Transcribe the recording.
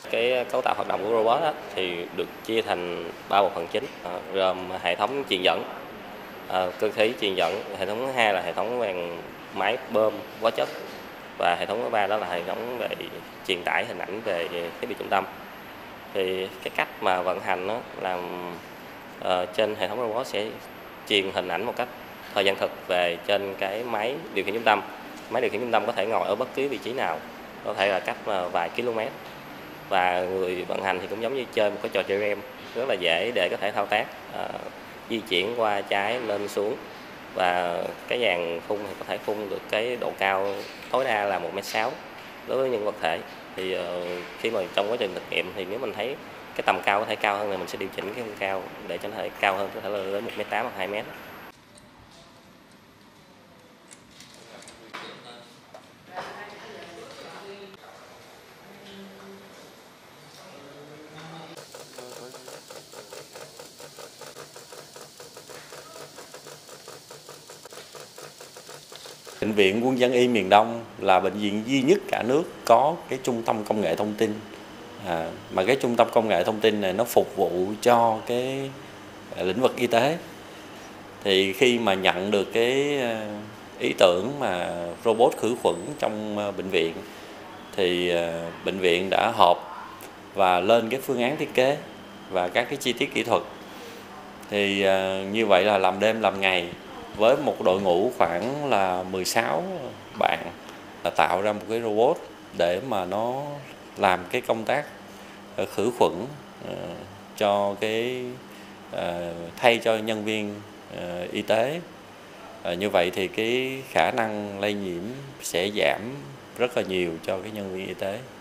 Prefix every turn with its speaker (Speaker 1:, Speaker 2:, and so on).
Speaker 1: Cái cấu tạo hoạt động của robot á, thì được chia thành 3 bộ phận chính, gồm hệ thống truyền dẫn, cơ khí truyền dẫn, hệ thống thứ hai là hệ thống về máy bơm hóa chất, và hệ thống thứ ba đó là hệ thống về truyền tải hình ảnh về thiết bị trung tâm. Thì cái cách mà vận hành đó là trên hệ thống robot sẽ truyền hình ảnh một cách thời gian thực về trên cái máy điều khiển trung tâm. Máy điều khiển trung tâm có thể ngồi ở bất cứ vị trí nào, có thể là cách vài km, và người vận hành thì cũng giống như chơi một cái trò chơi game rất là dễ để có thể thao tác, di chuyển qua trái lên xuống, và cái dàn phun thì có thể phun được cái độ cao tối đa là 1,6 m đối với những vật thể. Thì khi mà trong quá trình thực nghiệm thì nếu mình thấy cái tầm cao có thể cao hơn thì mình sẽ điều chỉnh cái khung cao để cho nó thể cao hơn, có thể là đến 1,8 m hoặc 2 m.
Speaker 2: Bệnh viện Quân dân y miền Đông là bệnh viện duy nhất cả nước có cái trung tâm công nghệ thông tin. Mà cái trung tâm công nghệ thông tin này nó phục vụ cho cái lĩnh vực y tế. Thì khi mà nhận được cái ý tưởng mà robot khử khuẩn trong bệnh viện, thì bệnh viện đã họp và lên cái phương án thiết kế và các cái chi tiết kỹ thuật. Thì như vậy là làm đêm làm ngày với một đội ngũ khoảng là 16 bạn, là tạo ra một cái robot để mà nó làm cái công tác khử khuẩn cho cái thay cho nhân viên y tế. Như vậy thì cái khả năng lây nhiễm sẽ giảm rất là nhiều cho cái nhân viên y tế.